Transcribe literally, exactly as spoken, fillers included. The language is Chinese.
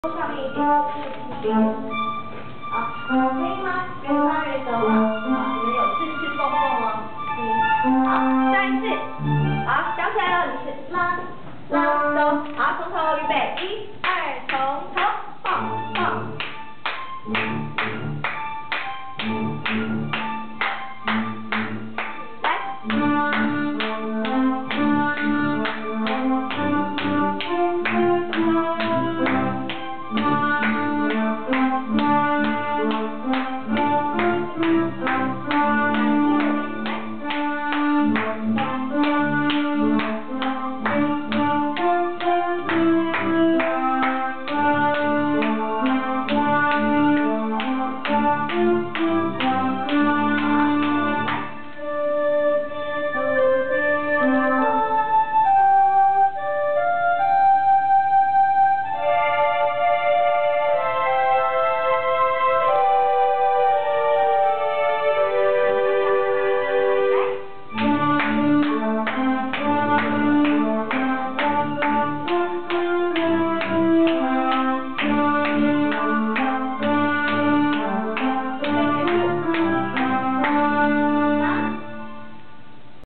上面一点，继续。好，可以吗？原发原手好，好，你们有四次蹦蹦哦。嗯，好，再一次。好，想起来了，你是拉拉手。好，从头预备，一二，从。